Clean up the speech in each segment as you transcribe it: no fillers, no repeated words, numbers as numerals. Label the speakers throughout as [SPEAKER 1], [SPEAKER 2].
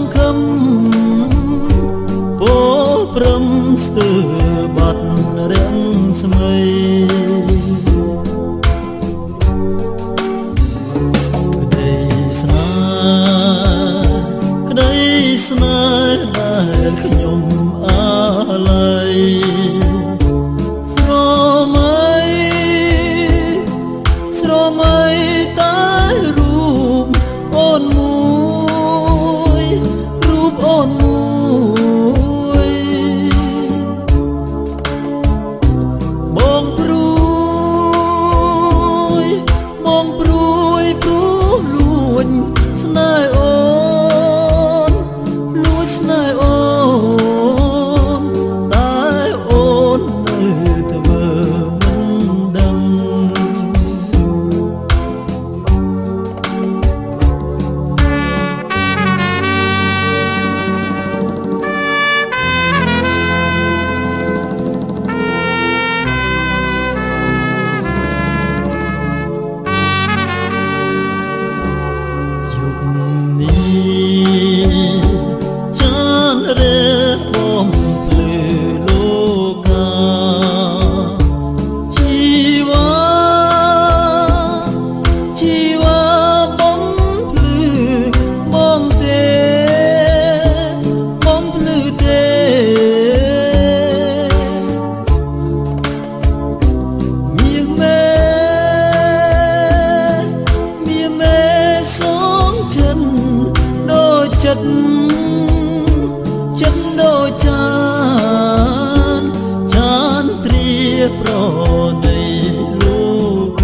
[SPEAKER 1] ខំពោព្រមស្ទើបាត់រាំងស្មីក្តីស្នេហ៍ដែលខ្ញុំអាឡ័យស្រមៃតែរូបអូនមួយបងព្រួយព្រោះលួចស្នេហ៍អូនតែអូននៅធ្វើមិនដឹងចិត្តដូចចានត្រៀបប្រដីលោក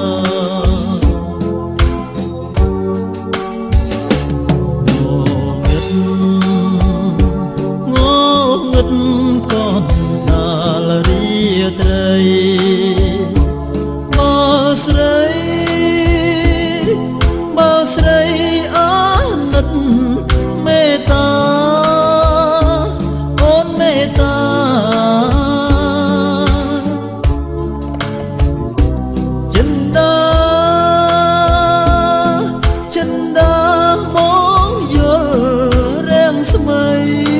[SPEAKER 1] ងឹតកូនដាលរីត្រីបើស្រីអាណិតមេត្តាអូនមេត្តាចិនដាបងយល់រាំងស្មី